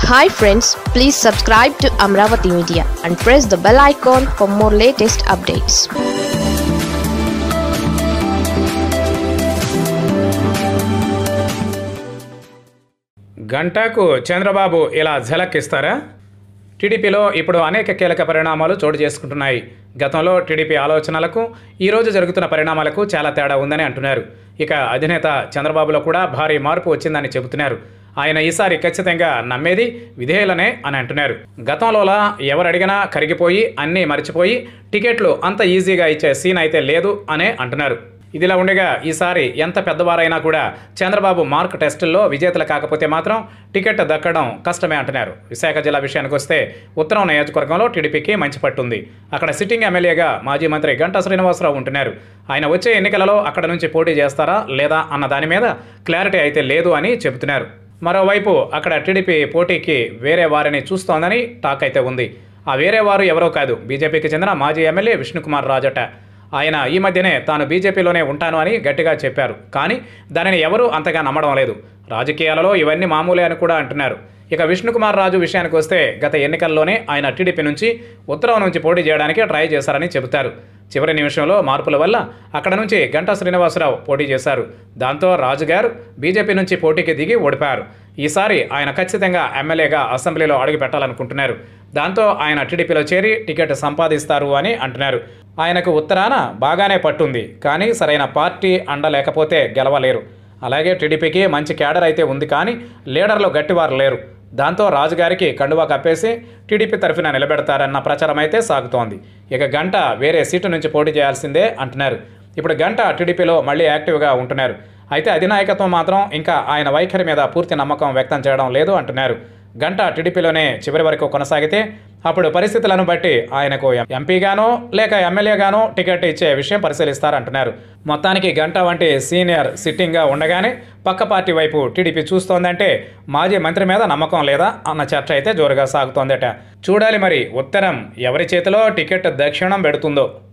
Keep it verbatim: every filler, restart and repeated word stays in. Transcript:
Hi friends, please subscribe to Amaravathi Media and press the bell icon for more latest updates. గంటకు చంద్రబాబు ఇలా ఝలకిస్తారా? టీడీపీలో ఇప్పుడు అనేక కీలక పరిణామాలు చోటు చేసుకుంటున్నాయి. గతంలో టీడీపీ ఆలోచనలకు ఈరోజు జరుగుతున్న పరిణామాలకు చాలా తేడా ఉందని అంటున్నారు. ఇక అధినేత చంద్రబాబులో కూడా భారీ మార్పు వచ్చిందని చెబుతున్నారు. ఆయన ఈసారి ఖచ్చితంగా నమ్మేది విధేయులనే అని అంటున్నారు. గతంలోలా ఎవరు అడిగినా కరిగిపోయి అన్నీ మర్చిపోయి టికెట్లు అంత ఈజీగా ఇచ్చే సీన్ అయితే లేదు అనే అంటున్నారు. ఇదిలా ఉండగా ఈసారి ఎంత పెద్దవారైనా కూడా చంద్రబాబు మార్క్ టెస్టుల్లో విజేతలు కాకపోతే మాత్రం టికెట్ దక్కడం కష్టమే అంటున్నారు. విశాఖ జిల్లా విషయానికి వస్తే ఉత్తరం నియోజకవర్గంలో టీడీపీకి మంచి పట్టుంది. అక్కడ సిట్టింగ్ ఎమ్మెల్యేగా మాజీ మంత్రి గంటా శ్రీనివాసరావు ఉంటున్నారు. ఆయన వచ్చే ఎన్నికలలో అక్కడ నుంచి పోటీ చేస్తారా లేదా అన్న దాని మీద క్లారిటీ అయితే లేదు అని చెబుతున్నారు. మరోవైపు అక్కడ టీడీపీ పోటీకి వేరే వారిని చూస్తోందని టాక్ అయితే ఉంది. ఆ వేరే వారు ఎవరో కాదు, బీజేపీకి చెందిన మాజీ ఎమ్మెల్యే విష్ణుకుమార్ రాజట. ఆయన ఈ మధ్యనే తాను బీజేపీలోనే ఉంటాను అని గట్టిగా చెప్పారు. కానీ దానిని ఎవరూ అంతగా నమ్మడం లేదు. రాజకీయాలలో ఇవన్నీ మామూలే అని కూడా అంటున్నారు. ఇక విష్ణుకుమార్ రాజు విషయానికి వస్తే గత ఎన్నికల్లోనే ఆయన టీడీపీ నుంచి ఉత్తరం నుంచి పోటీ చేయడానికి ట్రై చేశారని చెబుతారు. చివరి నిమిషంలో మార్పుల వల్ల అక్కడ నుంచి గంటా శ్రీనివాసరావు పోటీ చేశారు. దాంతో రాజుగారు బీజేపీ నుంచి పోటీకి దిగి ఓడిపారు. ఈసారి ఆయన ఖచ్చితంగా ఎమ్మెల్యేగా అసెంబ్లీలో అడుగు పెట్టాలనుకుంటున్నారు. దాంతో ఆయన టీడీపీలో చేరి టికెట్ సంపాదిస్తారు అని అంటున్నారు. ఆయనకు ఉత్తరాన బాగానే పట్టుంది, కానీ సరైన పార్టీ అండ లేకపోతే గెలవలేరు. అలాగే టీడీపీకి మంచి క్యాడర్ అయితే ఉంది, కానీ లీడర్లు గట్టివారు లేరు. దాంతో రాజుగారికి కండువా కప్పేసి టీడీపీ తరఫున నిలబెడతారన్న ప్రచారం అయితే సాగుతోంది. ఇక గంట వేరే సీటు నుంచి పోటీ చేయాల్సిందే అంటున్నారు. ఇప్పుడు గంట టీడీపీలో మళ్ళీ యాక్టివ్గా ఉంటున్నారు. అయితే అధినాయకత్వం మాత్రం ఇంకా ఆయన వైఖరి మీద పూర్తి నమ్మకం వ్యక్తం చేయడం లేదు అంటున్నారు. గంట టీడీపీలోనే చివరి వరకు కొనసాగితే అప్పుడు పరిస్థితులను బట్టి ఆయనకు ఎంపీగానో లేక ఎమ్మెల్యేగానో టికెట్ ఇచ్చే విషయం పరిశీలిస్తారంటున్నారు. మొత్తానికి గంట వంటి సీనియర్ సిట్టింగ్గా ఉండగానే పక్క పార్టీ వైపు టీడీపీ చూస్తోందంటే మాజీ మంత్రి మీద నమ్మకం లేదా అన్న చర్చ అయితే జోరుగా సాగుతోందట. చూడాలి మరి ఉత్తరం ఎవరి చేతిలో టికెట్ దక్షిణం పెడుతుందో.